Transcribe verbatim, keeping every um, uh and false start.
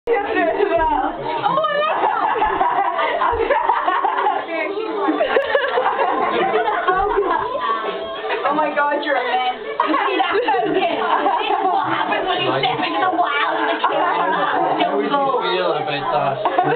Oh my God, you're a mess. You see that focus? This is what happens when you step into the wild and the camera. How would you feel about that?